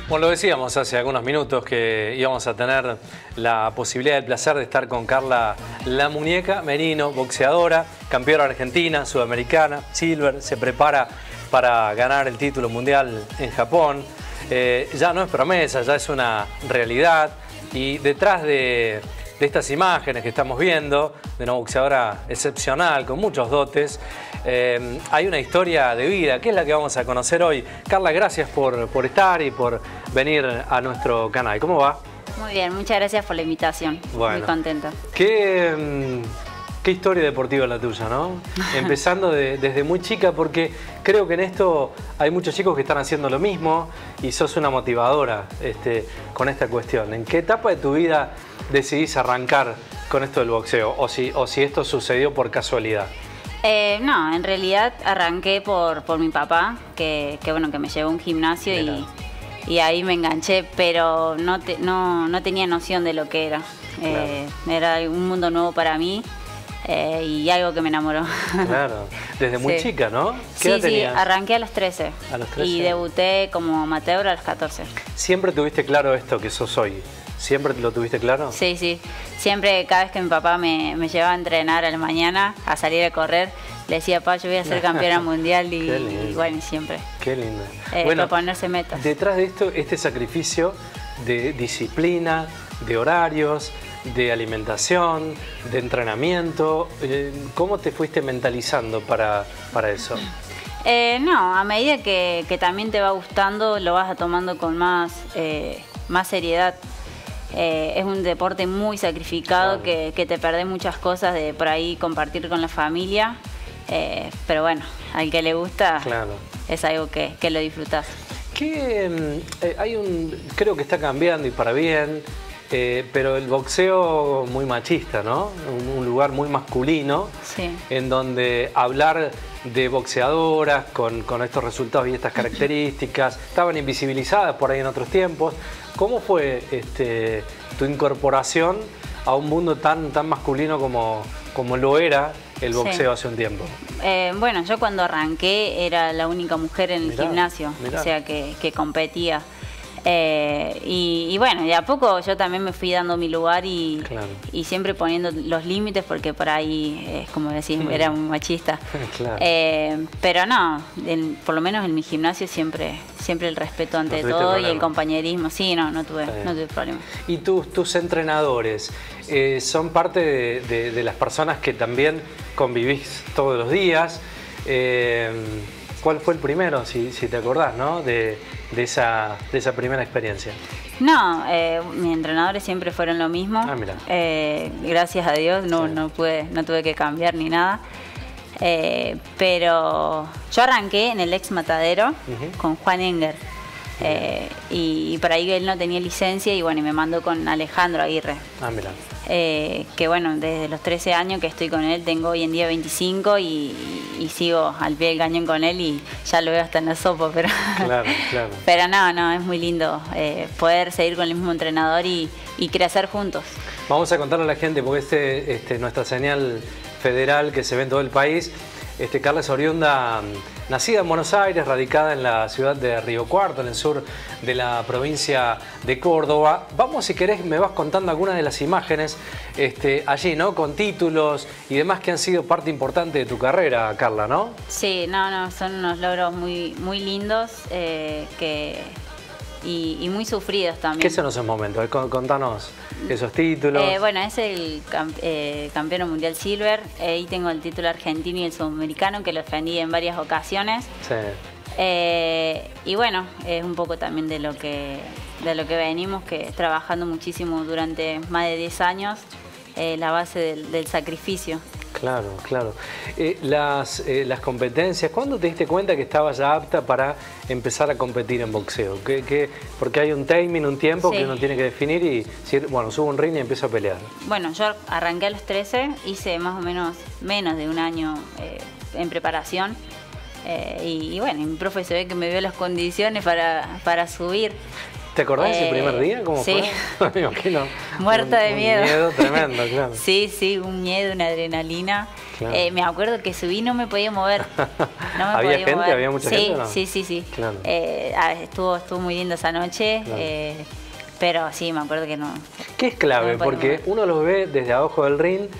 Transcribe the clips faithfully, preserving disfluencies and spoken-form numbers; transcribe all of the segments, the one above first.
Bueno, lo decíamos hace algunos minutos que íbamos a tener la posibilidad, el placer de estar con Carla La Muñeca Merino, boxeadora, campeona argentina, sudamericana, silver, se prepara para ganar el título mundial en Japón. Eh, ya no es promesa, ya es una realidad, y detrás de, de estas imágenes que estamos viendo, de una boxeadora excepcional, con muchos dotes, eh, hay una historia de vida, que es la que vamos a conocer hoy. Carla, gracias por, por estar y por venir a nuestro canal. ¿Cómo va? Muy bien, muchas gracias por la invitación. Bueno, muy contenta. ¿Qué, qué historia deportiva la tuya, ¿no? Empezando de, desde muy chica, porque creo que en esto hay muchos chicos que están haciendo lo mismo y sos una motivadora este, con esta cuestión. ¿En qué etapa de tu vida decidís arrancar con esto del boxeo? O si, o si esto sucedió por casualidad. Eh, no, en realidad arranqué por, por mi papá, que, que, bueno, que me llevó a un gimnasio y, y ahí me enganché, pero no, te, no, no tenía noción de lo que era. Claro. Eh, era un mundo nuevo para mí eh, y algo que me enamoró. Claro, desde muy sí. chica, ¿no? ¿Qué sí, edad tenías? Sí, arranqué a los trece, a los trece y debuté como amateur a los catorce. ¿Siempre tuviste claro esto que sos hoy? ¿Siempre lo tuviste claro? Sí, sí. Siempre, cada vez que mi papá me, me llevaba a entrenar a la mañana, a salir a correr, le decía, papá, yo voy a ser campeona mundial y, y bueno, siempre. Qué lindo. Eh, bueno, proponerse metas. Detrás de esto, este sacrificio de disciplina, de horarios, de alimentación, de entrenamiento, ¿cómo te fuiste mentalizando para, para eso? Eh, no, a medida que, que también te va gustando, lo vas tomando con más, eh, más seriedad. Eh, es un deporte muy sacrificado, claro. que, que te perdés muchas cosas de por ahí compartir con la familia, eh, pero bueno, al que le gusta, claro. es algo que, que lo disfrutás. Que, eh, hay un, creo que está cambiando y para bien, eh, pero el boxeo muy machista, ¿no? Un, un lugar muy masculino, sí. en donde hablar de boxeadoras con, con estos resultados y estas características estaban invisibilizadas por ahí en otros tiempos. ¿Cómo fue este, tu incorporación a un mundo tan, tan masculino como, como lo era el boxeo sí. hace un tiempo? Eh, bueno, yo cuando arranqué era la única mujer en el mirá, gimnasio, mirá. o sea que, que competía. Eh, y, y bueno, de a poco yo también me fui dando mi lugar y, claro. y siempre poniendo los límites, porque por ahí, eh, como decís, mm. era muy machista. Claro. Eh, pero no, en, por lo menos en mi gimnasio siempre, siempre el respeto ante no todo y el compañerismo. Sí, no, no tuve, no tuve problema. ¿Y tus, tus entrenadores eh, son parte de, de, de las personas que también convivís todos los días? Eh, ¿Cuál fue el primero, si, si te acordás, ¿no? de, de, esa, de esa primera experiencia? No, eh, mis entrenadores siempre fueron lo mismo. Ah, mira. Eh, gracias a Dios no, sí. no, pude, no tuve que cambiar ni nada. Eh, pero yo arranqué en el ex Matadero uh-huh. con Juan Enger. Eh, y, y por ahí él no tenía licencia y bueno, y me mandó con Alejandro Aguirre. Ah, mira. Eh, que bueno, desde los trece años que estoy con él, tengo hoy en día veinticinco y, y, y sigo al pie del cañón con él y ya lo veo hasta en la sopa, pero, claro, claro. pero no, no, es muy lindo eh, poder seguir con el mismo entrenador y, y crecer juntos. Vamos a contarle a la gente, porque este, este nuestra señal federal que se ve en todo el país. Este, Carla es oriunda, nacida en Buenos Aires, radicada en la ciudad de Río Cuarto, en el sur de la provincia de Córdoba. Vamos, si querés, me vas contando algunas de las imágenes este, allí, ¿no? Con títulos y demás que han sido parte importante de tu carrera, Carla, ¿no? Sí, no, no, son unos logros muy, muy lindos eh, que... Y, y muy sufridos también. ¿Qué son esos momentos? Contanos esos títulos. Eh, bueno, es el camp eh, campeón mundial silver. Ahí tengo el título argentino y el sudamericano, que lo defendí en varias ocasiones. Sí. Eh, y bueno, es un poco también de lo que de lo que venimos, que trabajando muchísimo durante más de diez años, eh, la base del, del sacrificio. Claro, claro. Eh, las, eh, las competencias, ¿cuándo te diste cuenta que estabas ya apta para empezar a competir en boxeo? ¿Qué, qué, porque hay un timing, un tiempo sí. que uno tiene que definir y decir, bueno, subo un ring y empiezo a pelear. Bueno, yo arranqué a los trece, hice más o menos menos de un año eh, en preparación. Eh, y, y bueno, mi profe se ve que me dio las condiciones para, para subir. ¿Te acordás de eh, ese primer día? ¿Cómo sí. fue? Me imagino. Muerta de un, miedo. Un miedo tremendo, claro. Sí, sí, un miedo, una adrenalina. Claro. Eh, me acuerdo que subí y no me podía mover. No me ¿Había podía gente? mover. ¿Había mucha sí, gente o no? Sí, sí, sí. Claro. Eh, estuvo, estuvo muy linda esa noche. Claro. Eh, pero sí, me acuerdo que no. ¿Qué es clave? No porque uno los ve desde abajo del ring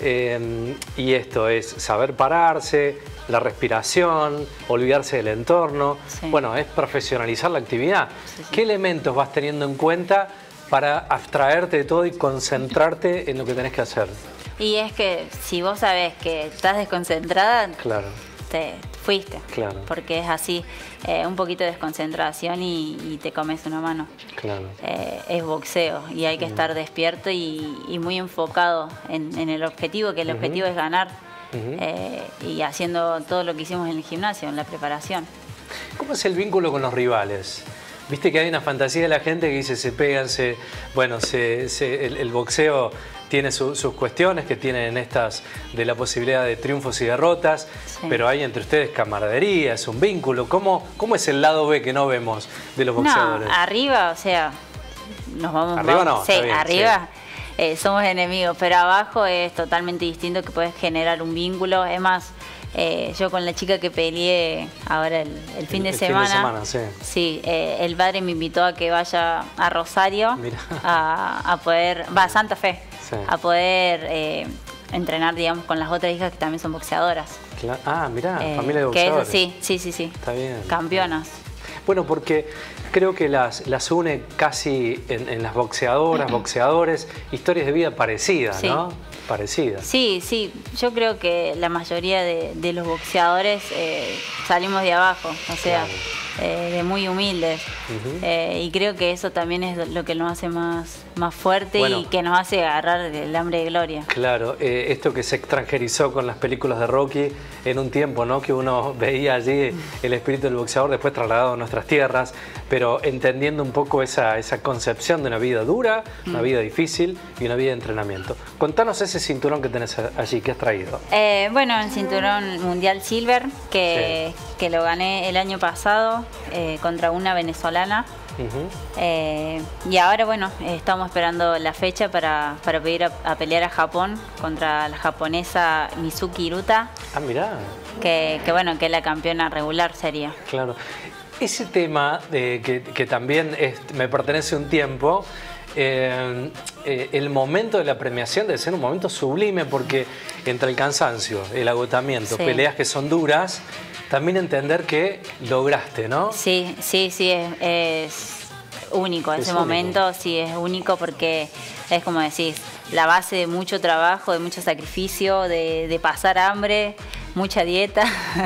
eh, y esto es saber pararse, la respiración, olvidarse del entorno. Sí. Bueno, es profesionalizar la actividad. Sí, sí. ¿Qué elementos vas teniendo en cuenta para abstraerte de todo y concentrarte en lo que tenés que hacer? Y es que si vos sabés que estás desconcentrada, claro. te fuiste. Claro. Porque es así, eh, un poquito de desconcentración y, y te comes una mano. Claro. Eh, es boxeo y hay que mm. estar despierto y, y muy enfocado en, en el objetivo, que el uh-huh. objetivo es ganar. Uh-huh. eh, y haciendo todo lo que hicimos en el gimnasio, en la preparación. ¿Cómo es el vínculo con los rivales? Viste que hay una fantasía de la gente que dice se pegan, se, bueno, se, se, el, el boxeo tiene su, sus cuestiones que tienen estas de la posibilidad de triunfos y derrotas, sí. pero hay entre ustedes camaradería, es un vínculo. ¿Cómo, cómo es el lado B que no vemos de los boxeadores? No, arriba, o sea, nos vamos... ¿Arriba vamos, no? Sí, bien, arriba... Sí. Eh, somos enemigos, pero abajo es totalmente distinto, que puedes generar un vínculo. Es más, eh, yo con la chica que peleé ahora el, el fin de el semana, fin de semana sí, sí eh, el padre me invitó a que vaya a Rosario a, a poder, va a Santa Fe, sí. a poder eh, entrenar, digamos, con las otras hijas que también son boxeadoras. Claro. Ah, mirá, eh, familia de boxeadores. Que eso, sí, sí, sí, sí. Está bien. Campeonas. Bueno, porque creo que las, las une casi en, en las boxeadoras, boxeadores, historias de vida parecidas, sí. ¿no? Parecidas. Sí, sí. Yo creo que la mayoría de, de los boxeadores eh, salimos de abajo, o sea, claro. eh, de muy humildes. Uh-huh. eh, y creo que eso también es lo que nos hace más, más fuerte bueno, y que nos hace agarrar el hambre de gloria. Claro, eh, esto que se extranjerizó con las películas de Rocky en un tiempo, ¿no? Que uno veía allí el espíritu del boxeador después trasladado a nuestras tierras, pero entendiendo un poco esa, esa concepción de una vida dura, mm. una vida difícil y una vida de entrenamiento. Contanos ese cinturón que tenés allí, que has traído. Eh, bueno, el cinturón mundial silver, que, sí. que lo gané el año pasado eh, contra una venezolana. Uh-huh. eh, y ahora, bueno, estamos esperando la fecha para, para pedir a, a pelear a Japón contra la japonesa Mizuki Iruta. Ah, mirá. Que, que bueno, que es la campeona regular sería. Claro. Ese tema de, que, que también es, me pertenece un tiempo, eh, eh, el momento de la premiación debe ser un momento sublime porque entre el cansancio, el agotamiento, sí. peleas que son duras, también entender que lograste, ¿no? Sí, sí, sí, es, es único. Ese momento sí es único porque es como decís, la base de mucho trabajo, de mucho sacrificio, de, de pasar hambre, mucha dieta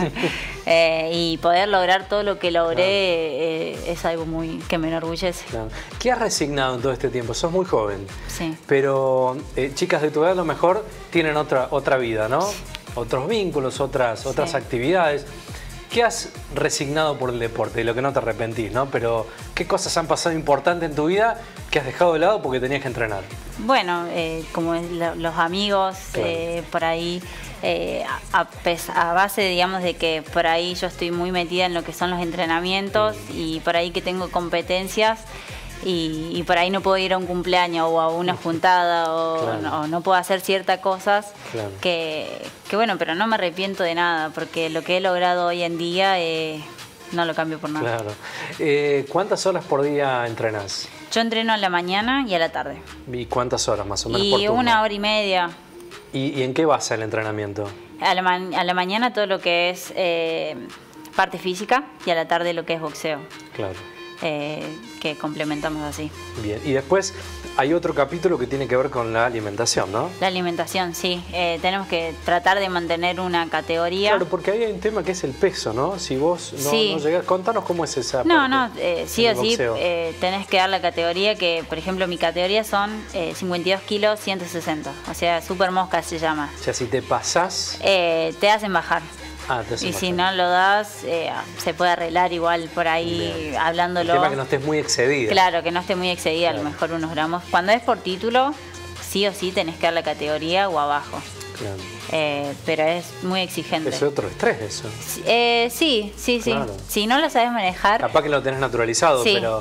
eh, y poder lograr todo lo que logré claro. eh, es algo muy que me enorgullece. Claro. ¿Qué has resignado en todo este tiempo? Sos muy joven, sí. pero eh, chicas de tu edad a lo mejor tienen otra, otra vida, ¿no? Sí. Otros vínculos, otras, otras sí. actividades. ¿Qué has resignado por el deporte? De lo que no te arrepentís, ¿no? Pero ¿qué cosas han pasado importantes en tu vida que has dejado de lado porque tenías que entrenar? Bueno, eh, como lo, los amigos, claro. eh, por ahí, eh, a, a base, digamos, de que por ahí yo estoy muy metida en lo que son los entrenamientos mm. y por ahí que tengo competencias y, y por ahí no puedo ir a un cumpleaños o a una juntada o, claro. no, o no puedo hacer ciertas cosas claro. que, que, bueno, pero no me arrepiento de nada porque lo que he logrado hoy en día eh, no lo cambio por nada. Claro. Eh, ¿Cuántas horas por día entrenas? Yo entreno a la mañana y a la tarde. ¿Y cuántas horas más o menos y por turno? Una hora y media. ¿Y, y en qué basa el entrenamiento? A la, a la mañana todo lo que es eh, parte física y a la tarde lo que es boxeo. Claro. Eh, que complementamos así. Bien, y después hay otro capítulo que tiene que ver con la alimentación, ¿no? La alimentación, sí. Eh, tenemos que tratar de mantener una categoría. Claro, porque ahí hay un tema que es el peso, ¿no? Si vos no, sí. no llegás, contanos cómo es esa No, parte no, eh, sí o sí eh, tenés que dar la categoría que, por ejemplo, mi categoría son eh, cincuenta y dos kilos, ciento sesenta. O sea, super mosca se llama. O sea, si te pasás... Eh, te hacen bajar. Ah, te y bajar. Si no lo das, eh, se puede arreglar igual por ahí. Bien. Hablándolo. El tema que no estés muy excedida. Claro, que no esté muy excedida, claro. A lo mejor unos gramos. Cuando es por título, sí o sí tenés que dar la categoría o abajo. Claro. Eh, pero es muy exigente. Es otro estrés eso. Eh, sí, sí, sí. Claro. Si no lo sabes manejar... Capaz que lo tenés naturalizado, sí. pero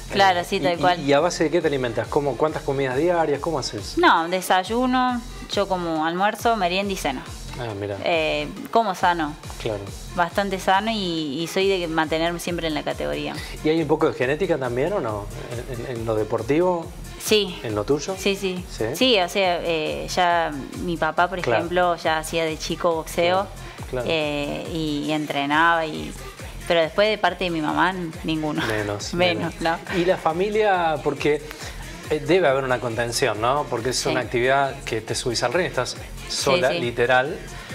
Claro, sí, tal y, cual. ¿Y a base de qué te alimentas? ¿Cómo, ¿Cuántas comidas diarias? ¿Cómo haces? No, desayuno, yo como almuerzo, merienda y cena. Ah, mira. Eh, como sano. Claro. Bastante sano y, y soy de mantenerme siempre en la categoría. ¿Y hay un poco de genética también o no? ¿En, en, en lo deportivo? Sí. ¿En lo tuyo? Sí, sí. Sí, sí o sea, eh, ya mi papá, por claro. ejemplo, ya hacía de chico boxeo. Claro. Claro. Eh, y, y entrenaba y... Pero después de parte de mi mamá, ninguno. Menos. Menos, menos. ¿no? Y la familia, porque debe haber una contención, ¿no? Porque es sí. una actividad que te subís al ring, estás sola, sí, sí. literal.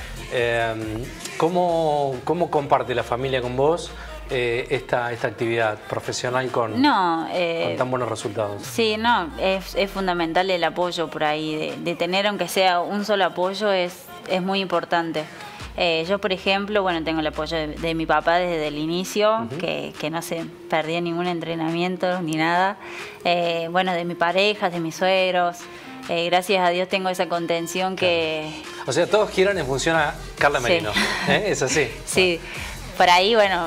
Eh, ¿cómo, ¿Cómo comparte la familia con vos eh, esta, esta actividad profesional con, no, eh, con tan buenos resultados? Sí, no, es, es fundamental el apoyo por ahí. De, de tener, aunque sea un solo apoyo, es, es muy importante. Eh, yo, por ejemplo, bueno, tengo el apoyo de, de mi papá desde el inicio, uh-huh. que, que no se perdía ningún entrenamiento ni nada. Eh, bueno, de mi pareja, de mis suegros. Eh, gracias a Dios tengo esa contención claro. que... O sea, todos giran en función a Carla Merino. Sí. ¿Eh? ¿Es así? Sí. Por ahí, bueno,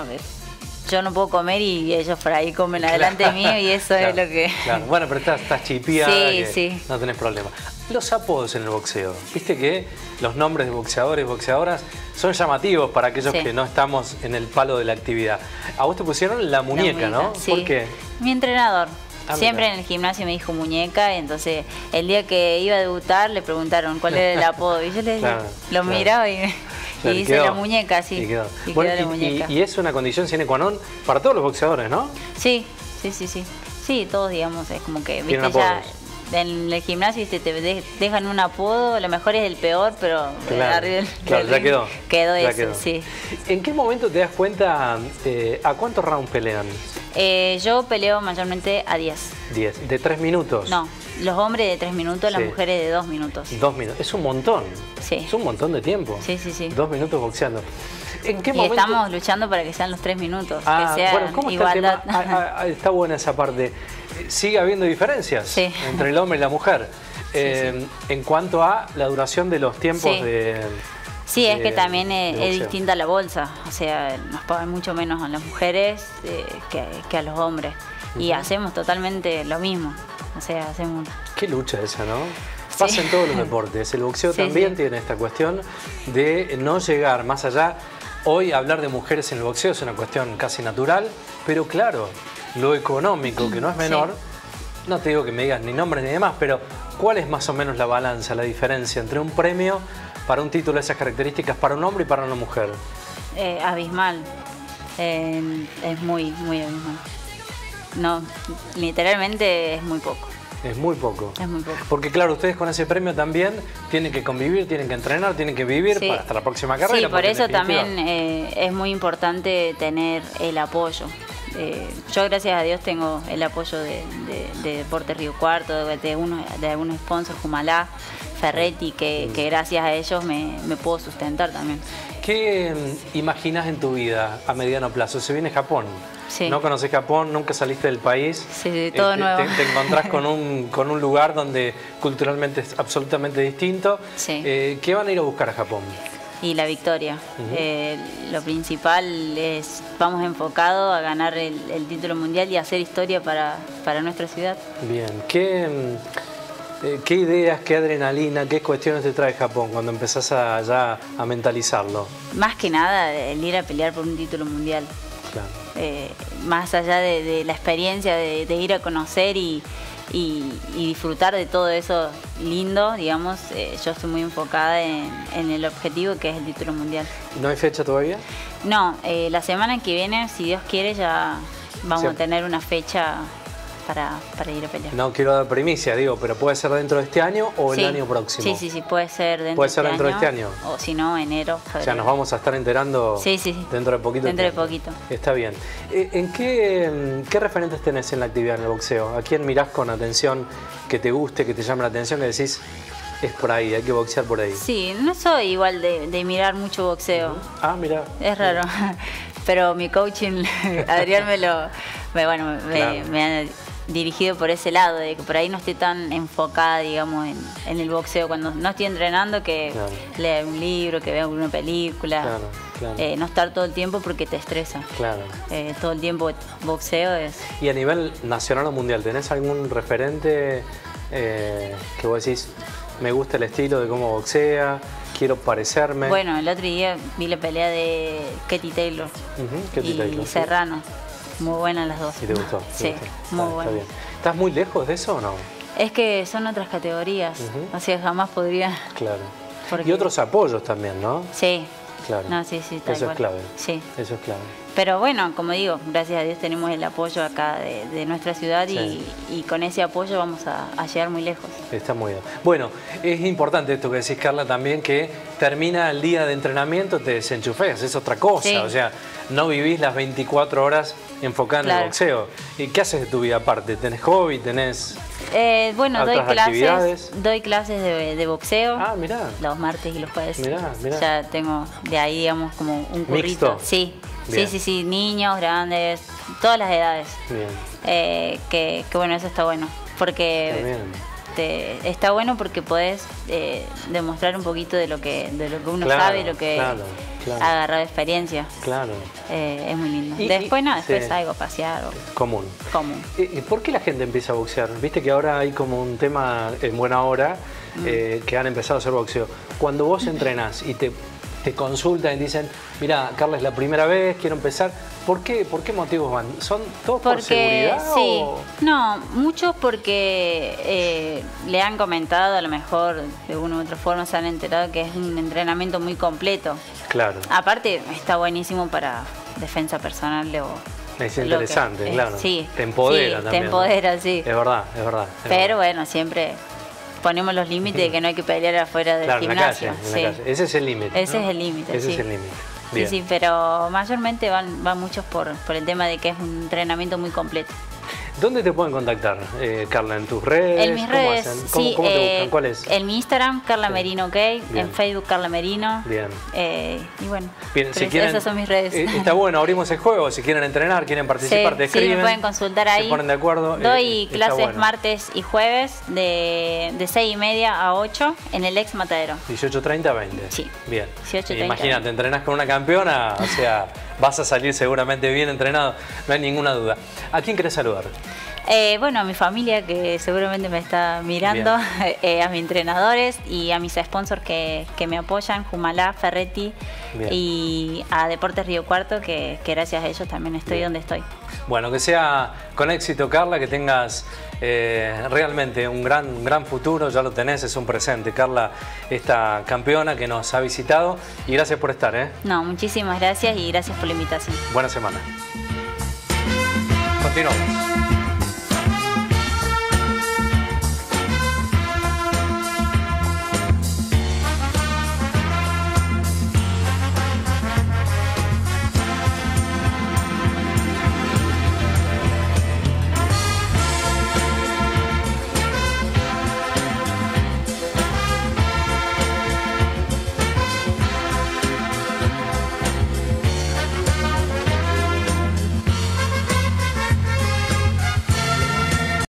yo no puedo comer y ellos por ahí comen adelante claro. mío y eso claro. es lo que... Claro. Bueno, pero estás, estás chipiada, sí, que sí. no tenés problema. Los apodos en el boxeo. Viste que los nombres de boxeadores y boxeadoras son llamativos para aquellos sí. que no estamos en el palo de la actividad. A vos te pusieron la muñeca, la muñeca ¿no? Sí. ¿Por qué? Mi entrenador. Ah, siempre mira. en el gimnasio me dijo muñeca, y entonces el día que iba a debutar le preguntaron cuál era el apodo y yo le claro, lo claro. miraba y, claro, y dice la muñeca, sí. Y quedó. Y, bueno, quedó y, la muñeca. Y, y es una condición sine qua non para todos los boxeadores, ¿no? Sí, sí, sí, sí. Sí, todos digamos, es como que, viste, ya en el gimnasio te, te dejan un apodo, a lo mejor es el peor, pero claro, arriba del, claro, del ya quedó. Quedó ya eso, quedó. sí. ¿En qué momento te das cuenta eh, a cuántos rounds pelean? Eh, yo peleo mayormente a diez. diez. ¿De tres minutos? No, los hombres de tres minutos, las sí. mujeres de dos minutos. Dos minutos. Es un montón. Sí. Es un montón de tiempo. Sí, sí, sí. Dos minutos boxeando. ¿En qué y momento? estamos luchando para que sean los tres minutos, ah, que sea bueno, ¿cómo igualdad. Está, el tema? Ah, ah, está buena esa parte. ¿Sigue habiendo diferencias sí. entre el hombre y la mujer? Eh, sí, sí. En cuanto a la duración de los tiempos sí. de... Sí, de, es que también es, es distinta la bolsa, o sea, nos pagan mucho menos a las mujeres eh, que, que a los hombres. Uh-huh. Y hacemos totalmente lo mismo, o sea, hacemos... Qué lucha esa, ¿no? Pasa sí. en todos los deportes. El boxeo sí, también sí. tiene esta cuestión de no llegar más allá. Hoy hablar de mujeres en el boxeo es una cuestión casi natural, pero claro, lo económico, que no es menor, sí. no te digo que me digas ni nombres ni demás, pero ¿cuál es más o menos la balanza, la diferencia entre un premio para un título de esas características para un hombre y para una mujer? Eh, abismal. Eh, es muy, muy abismal. No, literalmente es muy poco. Es muy poco. Es muy poco. Porque claro, ustedes con ese premio también tienen que convivir, tienen que entrenar, tienen que vivir sí. para hasta la próxima carrera. Sí, por eso también eh, es muy importante tener el apoyo. Eh, yo gracias a Dios tengo el apoyo de, de, de Deportes Río Cuarto, de, de, uno, de algunos sponsors, Humalá, Ferretti, que, que gracias a ellos me, me puedo sustentar también. ¿Qué imaginas en tu vida a mediano plazo? Se viene Japón. Sí. No conoces Japón, nunca saliste del país. Sí, todo eh, nuevo. Te, te encontrás con un, con un lugar donde culturalmente es absolutamente distinto. Sí. Eh, ¿Qué van a ir a buscar a Japón? Y la victoria. Uh-huh. eh, lo principal es, vamos enfocados a ganar el, el título mundial y hacer historia para, para nuestra ciudad. Bien. ¿Qué, eh, ¿Qué ideas, qué adrenalina, qué cuestiones te trae Japón cuando empezás a, ya a mentalizarlo? Más que nada el ir a pelear por un título mundial. Claro. Eh, más allá de, de la experiencia de, de ir a conocer y, y, y disfrutar de todo eso lindo, digamos, eh, yo estoy muy enfocada en, en el objetivo que es el título mundial. ¿No hay fecha todavía? No, eh, la semana que viene, si Dios quiere, ya vamos sí. a tener una fecha para, para ir a pelear. No quiero dar primicia, digo, pero puede ser dentro de este año o sí. el año próximo. Sí, sí, sí, puede ser dentro, ¿Puede ser de, dentro este de este año? O si no, enero, febrero. O sea, nos vamos a estar enterando sí, sí, sí. dentro de poquito. Dentro tiempo. de poquito. Está bien. ¿En qué, qué referentes tenés en la actividad en el boxeo? ¿A quién mirás con atención, que te guste, que te llame la atención, que decís, es por ahí, hay que boxear por ahí? Sí, no soy igual de, de mirar mucho boxeo. Uh-huh. Ah, mira. Es raro. Pero mi coaching, Adrián me lo... Me, bueno, me, claro. me, dirigido por ese lado, de que por ahí no esté tan enfocada, digamos, en, en el boxeo. Cuando no estoy entrenando, que claro. lea un libro, que vea una película. Claro, claro. Eh, no estar todo el tiempo porque te estresa. Claro. Eh, todo el tiempo boxeo es... ¿Y a nivel nacional o mundial, tenés algún referente eh, que vos decís, me gusta el estilo de cómo boxea, quiero parecerme? Bueno, el otro día vi la pelea de Katie Taylor uh-huh, Katie y Taylor, Serrano. Sí. Muy buenas las dos. ¿Y te gustó? Sí, ¿Te gustó? muy ah, buena. ¿Estás muy lejos de eso o no? Es que son otras categorías, uh-huh. o sea, jamás podría... Claro. Porque... Y otros apoyos también, ¿no? Sí. Claro. No, sí, sí, tal Eso cual. es clave. Sí. Eso es clave. Pero bueno, como digo, gracias a Dios tenemos el apoyo acá de, de nuestra ciudad sí. y, y con ese apoyo vamos a, a llegar muy lejos. Está muy bien. Bueno, es importante esto que decís, Carla, también, que termina el día de entrenamiento, te desenchufes, es otra cosa. Sí. O sea, no vivís las veinticuatro horas enfocadas claro. en el boxeo. ¿Y qué haces de tu vida aparte? ¿Tenés hobby? ¿Tenés eh, bueno, doy clases, actividades? doy clases de, de boxeo. Ah, mirá. Los martes y los jueves. Mirá, mirá. Ya tengo de ahí, digamos, como un currito. ¿Mixto? Sí. Bien. Sí, sí, sí, niños, grandes, todas las edades. Bien. Eh, que, que bueno, eso está bueno. Porque te, está bueno porque podés eh, demostrar un poquito de lo que, de lo que uno claro, sabe y lo que claro, claro. ha agarrado experiencia. Claro. Eh, es muy lindo. Y, después y, no, después sí. algo, pasear. O... Común. Común. ¿Y por qué la gente empieza a boxear? Viste que ahora hay como un tema en buena hora mm. eh, que han empezado a hacer boxeo. Cuando vos entrenás y te... te consultan y dicen, mira, Carla, es la primera vez, quiero empezar. ¿Por qué, ¿Por qué motivos van? ¿Son todos porque, por seguridad? Sí, o... no, muchos porque eh, le han comentado, a lo mejor de una u otra forma se han enterado que es un entrenamiento muy completo. Claro. Aparte, está buenísimo para defensa personal o... Es interesante, que, claro. Eh, sí, te empodera sí, también. Te empodera, ¿no? sí. Es verdad, es verdad. Es Pero verdad. bueno, siempre... ponemos los límites de que no hay que pelear afuera del claro, gimnasio. En la calle, en sí. la calle. Ese es el límite. Ese ¿no? es el límite. Ese sí. es el límite. Sí, sí, pero mayormente van, van muchos por, por el tema de que es un entrenamiento muy completo. ¿Dónde te pueden contactar, eh, Carla? ¿En tus redes? En mis ¿Cómo redes, hacen? ¿Cómo, sí. ¿Cómo te eh, buscan? ¿Cuál es? En mi Instagram, Carla sí. Merino, ok. Bien. En Facebook, Carla Merino. Bien. Eh, y bueno, Bien, si quieren, esas son mis redes. Eh, está bueno, abrimos el juego. Si quieren entrenar, quieren participar, sí, te escriben. Sí, me pueden consultar ahí. Se ponen de acuerdo. Doy eh, clases bueno. martes y jueves de, de seis y media a ocho en el ex Matadero. dieciocho treinta, veinte. Sí. Bien. dieciocho treinta. Imagínate, entrenás con una campeona, o sea, vas a salir seguramente bien entrenado, no hay ninguna duda. ¿A quién querés saludar? Eh, bueno, a mi familia que seguramente me está mirando, eh, a mis entrenadores y a mis sponsors que, que me apoyan, Jumalá, Ferretti bien. Y a Deportes Río Cuarto, que, que gracias a ellos también estoy bien. donde estoy. Bueno, que sea con éxito, Carla, que tengas eh, realmente un gran, un gran futuro, ya lo tenés, es un presente. Carla, esta campeona que nos ha visitado, y gracias por estar. ¿eh? No, muchísimas gracias y gracias por la invitación. Buena semana. Continuamos.